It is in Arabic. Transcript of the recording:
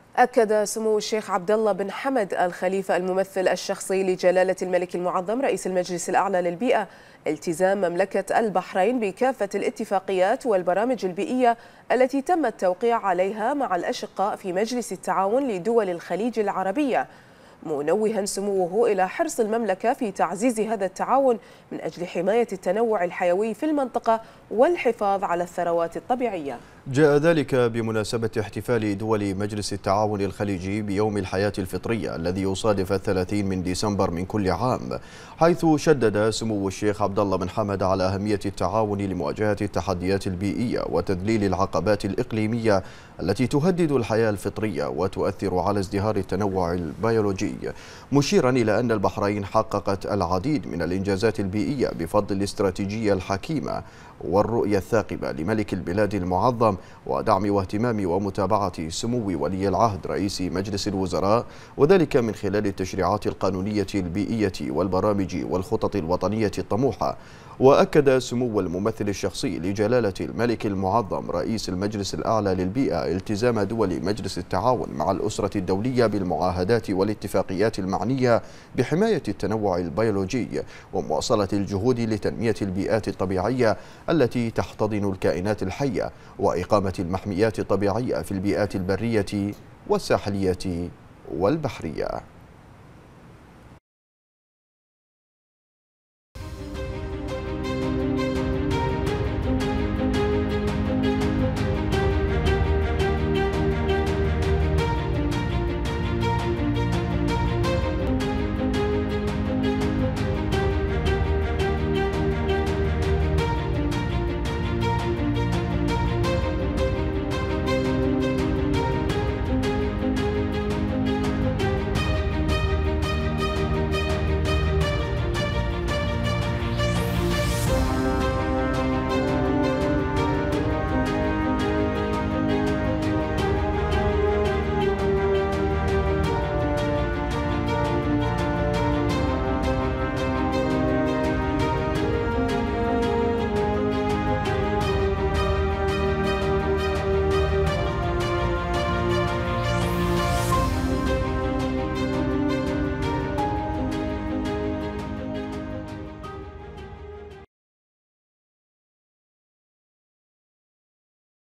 أكد سمو الشيخ عبد الله بن حمد الخليفة الممثل الشخصي لجلالة الملك المعظم رئيس المجلس الأعلى للبيئة التزام مملكة البحرين بكافة الاتفاقيات والبرامج البيئية التي تم التوقيع عليها مع الأشقاء في مجلس التعاون لدول الخليج العربية، منوها سموه إلى حرص المملكة في تعزيز هذا التعاون من أجل حماية التنوع الحيوي في المنطقة والحفاظ على الثروات الطبيعية. جاء ذلك بمناسبة احتفال دول مجلس التعاون الخليجي بيوم الحياة الفطرية الذي يصادف 30 من ديسمبر من كل عام، حيث شدد سمو الشيخ عبد الله بن حمد على أهمية التعاون لمواجهة التحديات البيئية وتذليل العقبات الإقليمية التي تهدد الحياة الفطرية وتؤثر على ازدهار التنوع البيولوجي، مشيرا إلى أن البحرين حققت العديد من الإنجازات البيئية بفضل الاستراتيجية الحكيمة والرؤية الثاقبة لملك البلاد المعظم ودعم واهتمام ومتابعة سمو ولي العهد رئيس مجلس الوزراء، وذلك من خلال التشريعات القانونية البيئية والبرامج والخطط الوطنية الطموحة. وأكد سمو الممثل الشخصي لجلالة الملك المعظم رئيس المجلس الأعلى للبيئة التزام دول مجلس التعاون مع الأسرة الدولية بالمعاهدات والاتفاقيات المعنية بحماية التنوع البيولوجي ومواصلة الجهود لتنمية البيئات الطبيعية التي تحتضن الكائنات الحية وإقامة المحميات الطبيعية في البيئات البرية والساحلية والبحرية.